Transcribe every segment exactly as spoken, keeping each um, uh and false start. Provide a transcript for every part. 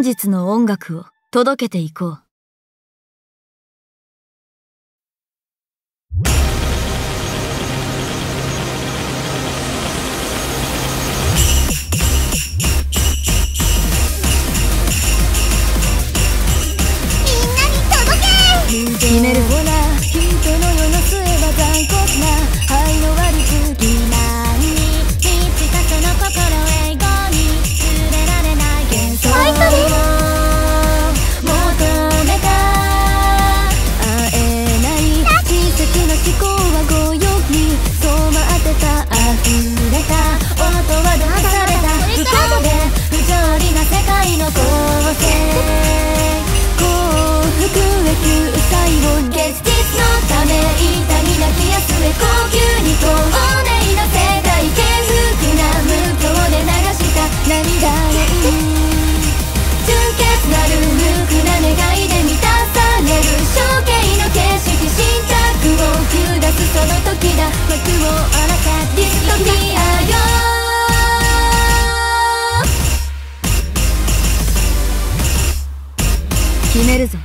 実の音楽を届けていこう。決める。ほら人の世の末は残酷な愛の悪すぎないに満ちたその心へゴに触れられない幻想を求めた会えない奇跡の思考は強欲に染まってた溢れた音はどかされた不幸で不条理な世界の構成幸福へ救済を現実のため痛みなき安へ高級に透明な世界幸福な無境で流した涙の純潔なる無垢な願いで満たされる象形の景色新着を下すその時だ幕を荒らさディストピアよ決めるぞ。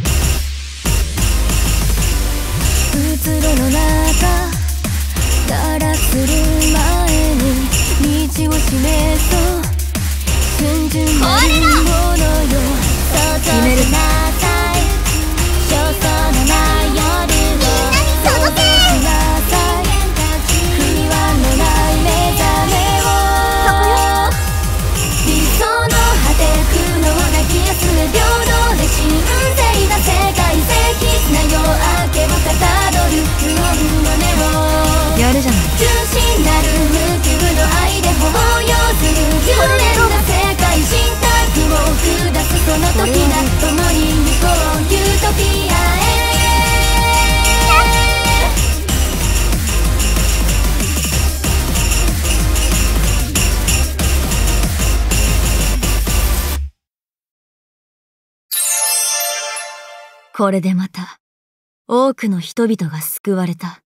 うつろの中堕落する前に道を示そう純純なるものよ想像しなさい焦燥のない夜を想像しなさい不安のない目覚めを理想の果て苦悩なきやつへ平等で神聖な世界清潔な夜明けをかたどる無音の音をやるじゃない純真なる無休の愛で抱擁する幽連な世界新卓を下すその時だ共に行こうユートピアへこれでまた多くの人々が救われた。